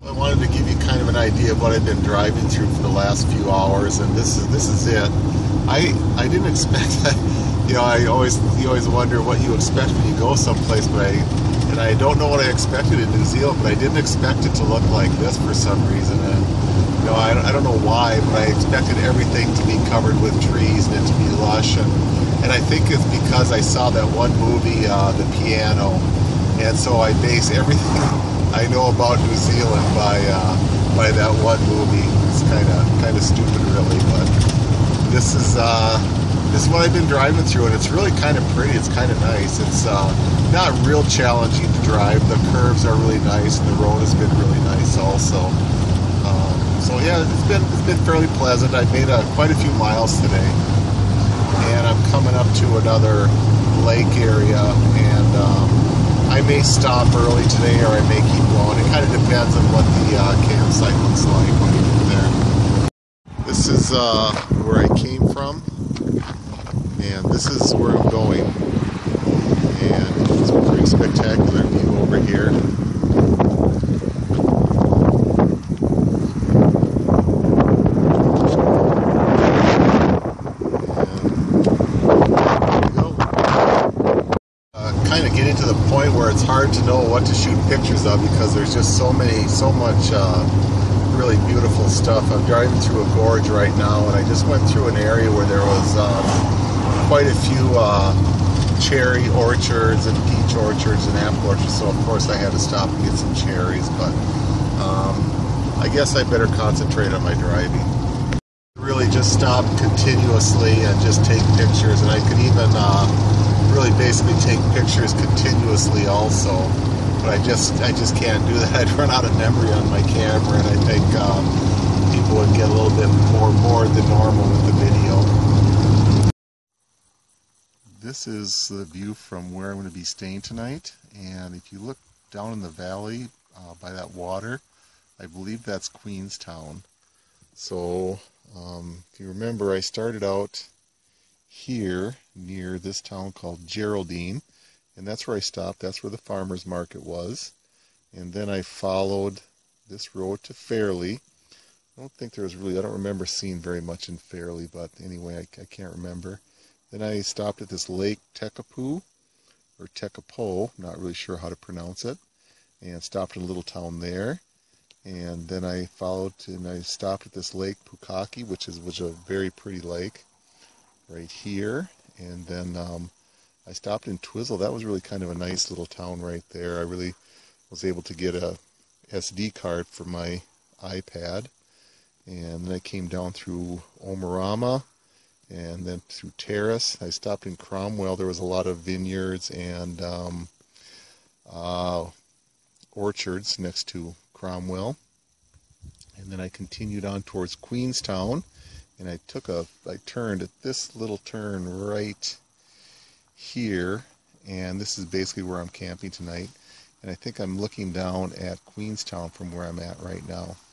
I wanted to give you kind of an idea of what I've been driving through for the last few hours, and this is it. I didn't expect that. You always wonder what you expect when you go someplace, but I don't know what I expected in New Zealand, but I didn't expect it to look like this for some reason. And I don't know why, but I expected everything to be covered with trees and it to be lush, and I think it's because I saw that one movie, The Piano, and so I base everything I know about New Zealand by that one movie. It's kind of stupid, really, but this is what I've been driving through, and it's really kind of pretty. It's kind of nice. It's not real challenging to drive. The curves are really nice, and the road has been really nice also. So yeah, it's been fairly pleasant. I've made quite a few miles today, and I'm coming up to another lake area, and I may stop early today, or I may keep going. It kind of depends on what the campsite looks like when we get there. This is where I came from, and this is where I'm going. And it's a pretty spectacular view over here. Kind of getting to the point where it's hard to know what to shoot pictures of because there's just so much really beautiful stuff. I'm driving through a gorge right now, and I just went through an area where there was quite a few cherry orchards and peach orchards and apple orchards, so of course I had to stop and get some cherries, but I guess I better concentrate on my driving. Really just stop continuously and just take pictures, and I could even really basically take pictures continuously also, but I just can't do that. I'd run out of memory on my camera, and I think people would get a little bit more bored than normal with the video. This is the view from where I'm going to be staying tonight, and if you look down in the valley by that water, I believe that's Queenstown. So if you remember, I started out here near this town called Geraldine, and that's where I stopped. That's where the farmers market was, and then I followed this road to Fairley. I don't remember seeing very much in Fairley, but anyway, I can't remember. Then I stopped at this lake Tekapo, or Tekapo, not really sure how to pronounce it, and stopped in a little town there. And then I I stopped at this lake Pukaki, which was a very pretty lake right here. And then I stopped in Twizel. That was really kind of a nice little town right there. I really was able to get a SD card for my iPad. And then I came down through Omarama and then through Terrace. I stopped in Cromwell. There was a lot of vineyards and orchards next to Cromwell. And then I continued on towards Queenstown, and I turned at this little turn right here, and this is basically where I'm camping tonight. And I think I'm looking down at Queenstown from where I'm at right now.